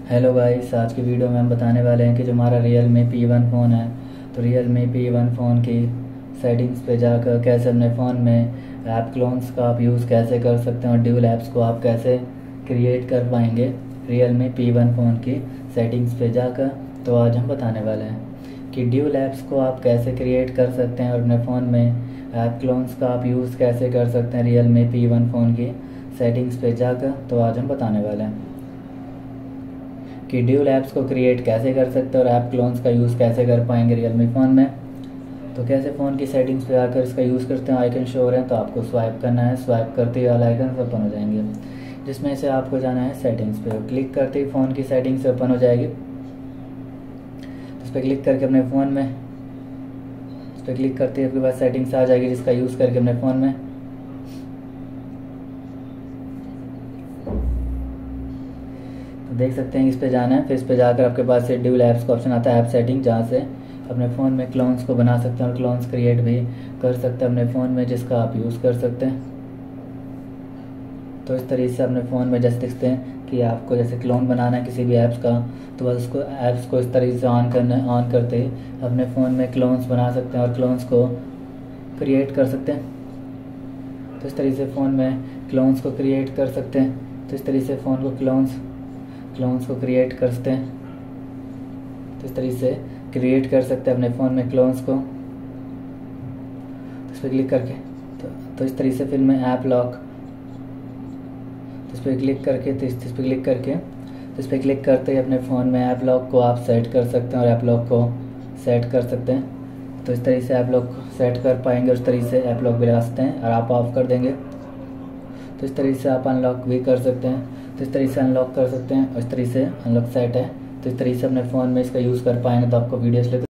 Hello guys, आज की video में हम बताने वाले हैं कि जो हमारा Realme P1 फ़ोन है, तो Realme P1 फ़ोन की सेटिंग्स पे जाकर कैसे अपने फ़ोन में ऐप क्लोन्स का आप यूज़ कैसे कर सकते हैं और ड्यूल ऐप्स को आप कैसे क्रिएट कर पाएंगे Realme P1 फ़ोन की सेटिंग्स पे जाकर। तो आज हम बताने वाले हैं कि ड्यूल ऐप्स को आप कैसे क्रिएट कर सकते हैं और अपने फ़ोन में ऐप क्लोन्स का आप यूज़ कैसे कर सकते हैं Realme P1 फ़ोन की सेटिंग्स पे जाकर। तो आज हम बताने वाले हैं कि ड्यूल ऐप्स को क्रिएट कैसे कर सकते हैं और ऐप क्लोन्स का यूज़ कैसे कर पाएंगे रियलमी फ़ोन में। तो कैसे फ़ोन की सेटिंग्स पे आकर इसका यूज़ करते हैं। आइकन शो हो रहे हैं तो आपको स्वाइप करना है, स्वाइप करते ही वाला आइकन ओपन हो जाएंगे, जिसमें से आपको जाना है सेटिंग्स पे। क्लिक करते ही फ़ोन की सेटिंग्स ओपन हो जाएगी। इस पर क्लिक करके अपने फ़ोन में इस पर क्लिक करते ही आपके पास सेटिंग्स आ जाएगी, जिसका यूज़ करके अपने फ़ोन में देख सकते हैं इस पे जाना है। फिर इस पे जाकर आपके पास से ड्यूल ऐप्स का ऑप्शन आता है, ऐप सेटिंग, जहाँ से अपने फ़ोन में क्लोन्स को बना सकते हैं और क्लोन्स क्रिएट भी कर सकते हैं अपने फ़ोन में, जिसका आप यूज़ कर सकते हैं। तो इस तरीके से अपने फ़ोन में जैसे देखते हैं कि आपको जैसे क्लोन बनाना है किसी भी ऐप्स का, तो बस उसको ऐप्स को इस तरीके से ऑन करते ही अपने फ़ोन में क्लोन्स बना सकते हैं और क्लोन्स को क्रिएट कर सकते हैं। तो इस तरीके से फ़ोन में क्लोन्स को क्रिएट कर सकते हैं। तो इस तरीके से फ़ोन को क्लोन्स को क्रिएट कर सकते हैं। तो इस तरीके से क्रिएट कर सकते हैं अपने फ़ोन में क्लोन्स को। तो इस पर क्लिक करके तो इस तरीके से फिर मैं ऐप लॉक, तो इस पर क्लिक करके इस पर क्लिक करते ही अपने फ़ोन में ऐप लॉक को आप सेट कर सकते हैं और ऐप लॉक को सेट कर सकते हैं। तो इस तरीके से ऐप लॉक सेट कर पाएंगे, उस तरीके से ऐप लॉक भी लगा सकते हैं और आप ऑफ कर देंगे तो इस तरीके से आप अनलॉक भी कर सकते हैं। तो इस तरीके से अनलॉक कर सकते हैं और इस तरीके से अनलॉक सेट है। तो इस तरीके से अपने फ़ोन में इसका यूज़ कर पाएंगे। तो आपको वीडियो